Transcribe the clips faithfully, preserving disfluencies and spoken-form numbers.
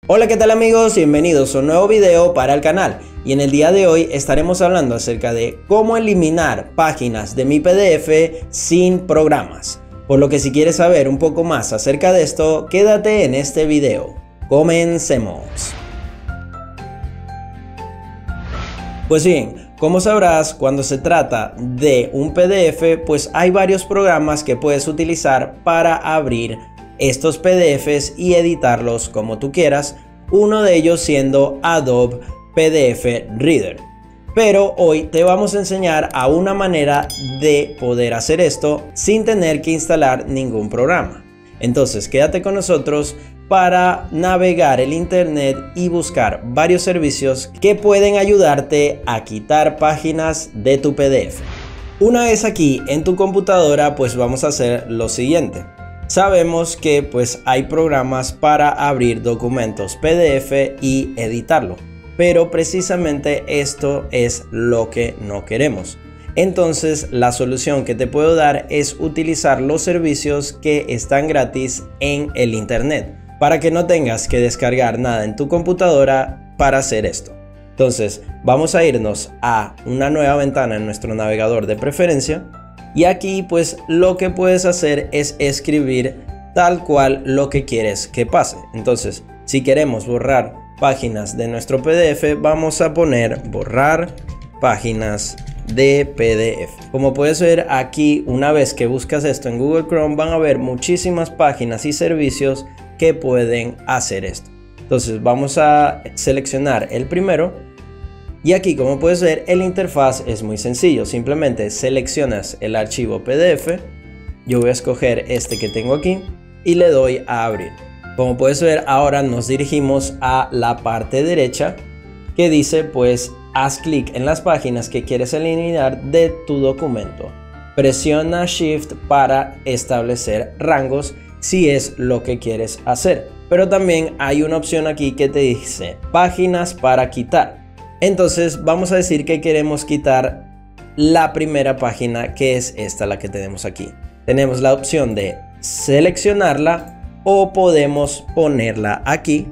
Hola, ¿qué tal amigos? Bienvenidos a un nuevo video para el canal, y en el día de hoy estaremos hablando acerca de cómo eliminar páginas de mi P D F sin programas. Por lo que si quieres saber un poco más acerca de esto, quédate en este video. Comencemos. Pues bien, como sabrás, cuando se trata de un P D F, pues hay varios programas que puedes utilizar para abrir estos P D Fs y editarlos como tú quieras, uno de ellos siendo Adobe P D F Reader. Pero hoy te vamos a enseñar a una manera de poder hacer esto sin tener que instalar ningún programa. Entonces quédate con nosotros para navegar el internet y buscar varios servicios que pueden ayudarte a quitar páginas de tu P D F. Una vez aquí en tu computadora, pues vamos a hacer lo siguiente. Sabemos que pues hay programas para abrir documentos P D F y editarlo, pero precisamente esto es lo que no queremos. Entonces la solución que te puedo dar es utilizar los servicios que están gratis en el internet, para que no tengas que descargar nada en tu computadora para hacer esto. Entonces vamos a irnos a una nueva ventana en nuestro navegador de preferencia. Y aquí pues lo que puedes hacer es escribir tal cual lo que quieres que pase. Entonces, si queremos borrar páginas de nuestro P D F, vamos a poner borrar páginas de P D F. Como puedes ver aquí, una vez que buscas esto en Google Chrome, van a ver muchísimas páginas y servicios que pueden hacer esto. Entonces vamos a seleccionar el primero. Y aquí, como puedes ver, el interfaz es muy sencillo. Simplemente seleccionas el archivo P D F. Yo voy a escoger este que tengo aquí y le doy a abrir. Como puedes ver, ahora nos dirigimos a la parte derecha que dice pues haz clic en las páginas que quieres eliminar de tu documento. Presiona Shift para establecer rangos si es lo que quieres hacer. Pero también hay una opción aquí que te dice páginas para quitar. Entonces vamos a decir que queremos quitar la primera página, que es esta, la que tenemos aquí. Tenemos la opción de seleccionarla o podemos ponerla aquí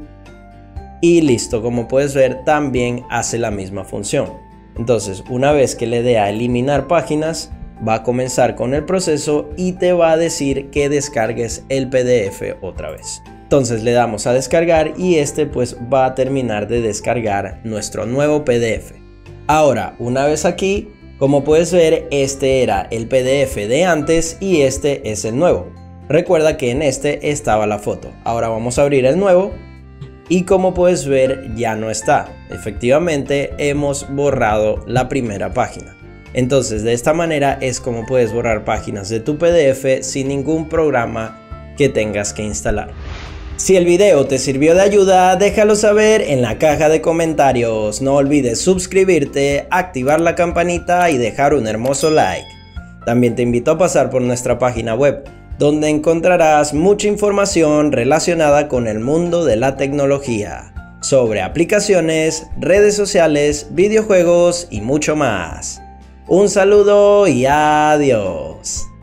y listo. Como puedes ver, también hace la misma función. Entonces una vez que le dé a eliminar páginas, va a comenzar con el proceso y te va a decir que descargues el P D F otra vez. Entonces le damos a descargar y este pues va a terminar de descargar nuestro nuevo P D F. Ahora, una vez aquí, como puedes ver, este era el P D F de antes y este es el nuevo. Recuerda que en este estaba la foto. Ahora vamos a abrir el nuevo y como puedes ver ya no está. Efectivamente hemos borrado la primera página. Entonces de esta manera es como puedes borrar páginas de tu P D F sin ningún programa que tengas que instalar. Si el video te sirvió de ayuda, déjalo saber en la caja de comentarios. No olvides suscribirte, activar la campanita y dejar un hermoso like. También te invito a pasar por nuestra página web, donde encontrarás mucha información relacionada con el mundo de la tecnología, sobre aplicaciones, redes sociales, videojuegos y mucho más. Un saludo y adiós.